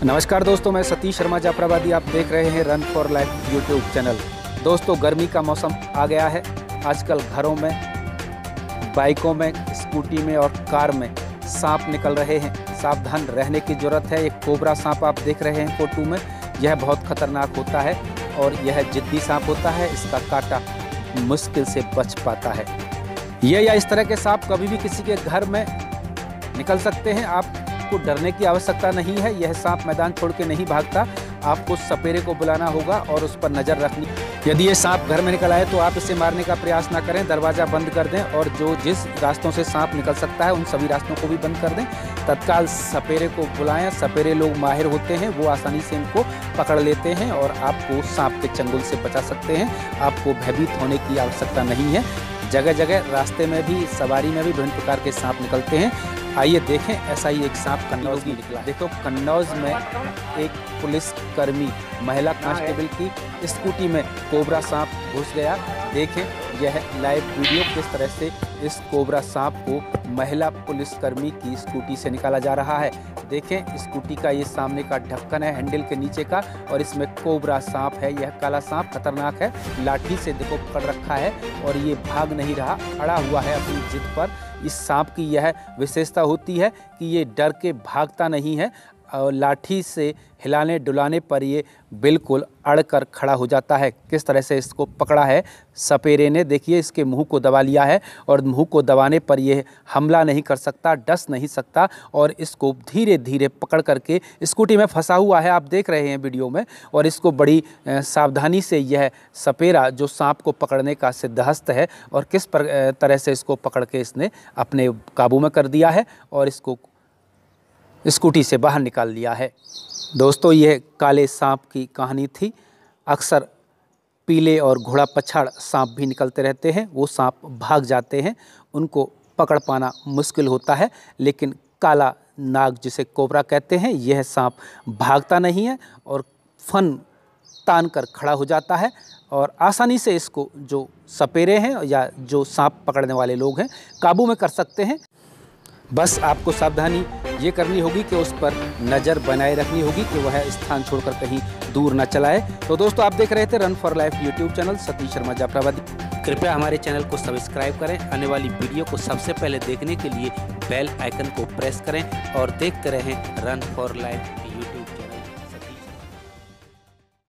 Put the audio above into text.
नमस्कार दोस्तों, मैं सतीश शर्मा जाफराबादी। आप देख रहे हैं run for life YouTube channel. दोस्तों, गर्मी का मौसम आ गया है। आजकल घरों में, बाइकों में, स्कूटी में और कार में सांप निकल रहे हैं। सावधान रहने की ज़रूरत है। एक कोबरा सांप आप देख रहे हैं फोटो में। यह बहुत खतरनाक होता है और यह जिद्दी सांप होता है। इसका काटा मुश्किल से बच पाता है। यह या इस तरह के सांप कभी भी किसी के घर में निकल सकते हैं। आपको डरने की आवश्यकता नहीं है। यह सांप मैदान छोड़ के नहीं भागता। आपको सपेरे को बुलाना होगा और उस पर नज़र रखनी। यदि ये सांप घर में निकल आए तो आप इसे मारने का प्रयास ना करें। दरवाज़ा बंद कर दें और जिस रास्तों से सांप निकल सकता है उन सभी रास्तों को भी बंद कर दें। तत्काल सपेरे को बुलाएं। सपेरे लोग माहिर होते हैं, वो आसानी से इनको पकड़ लेते हैं और आपको सांप के चंगुल से बचा सकते हैं। आपको भयभीत होने की आवश्यकता नहीं है। जगह जगह रास्ते में भी, सवारी में भी विभिन्न प्रकार के सांप निकलते हैं। आइए देखें, ऐसा ही एक सांप कन्नौज में निकला। देखो, कन्नौज में एक पुलिसकर्मी महिला कांस्टेबल की स्कूटी में कोबरा सांप घुस गया। देखें यह लाइव वीडियो, किस तरह से इस कोबरा सांप को महिला पुलिसकर्मी की स्कूटी से निकाला जा रहा है। देखें, स्कूटी का ये सामने का ढक्कन है हैंडल के नीचे का, और इसमें कोबरा सांप है। यह काला सांप खतरनाक है। लाठी से देखो पकड़ रखा है और ये भाग नहीं रहा, अड़ा हुआ है अपनी जिद पर। इस सांप की यह विशेषता होती है कि ये डर के भागता नहीं है और लाठी से हिलाने डुलाने पर ये बिल्कुल अड़कर खड़ा हो जाता है। किस तरह से इसको पकड़ा है सपेरे ने, देखिए इसके मुंह को दबा लिया है और मुंह को दबाने पर यह हमला नहीं कर सकता, डस नहीं सकता और इसको धीरे धीरे पकड़ करके स्कूटी में फंसा हुआ है, आप देख रहे हैं वीडियो में। और इसको बड़ी सावधानी से यह सपेरा जो सांप को पकड़ने का सिद्धहस्त है और किस तरह से इसको पकड़ के इसने अपने काबू में कर दिया है और इसको स्कूटी से बाहर निकाल लिया है। दोस्तों, यह काले सांप की कहानी थी। अक्सर पीले और घोड़ा पछाड़ सांप भी निकलते रहते हैं। वो सांप भाग जाते हैं, उनको पकड़ पाना मुश्किल होता है। लेकिन काला नाग, जिसे कोबरा कहते हैं, यह सांप भागता नहीं है और फन तान कर खड़ा हो जाता है और आसानी से इसको जो सपेरे हैं या जो सांप पकड़ने वाले लोग हैं काबू में कर सकते हैं। बस आपको सावधानी ये करनी होगी कि उस पर नज़र बनाए रखनी होगी कि वह स्थान छोड़कर कहीं दूर न चलाए। तो दोस्तों, आप देख रहे थे run for life YouTube channel, Satish Sharma Jafrabadi. कृपया हमारे चैनल को सब्सक्राइब करें। आने वाली वीडियो को सबसे पहले देखने के लिए बेल आइकन को प्रेस करें और देखते रहें रन फॉर लाइफ।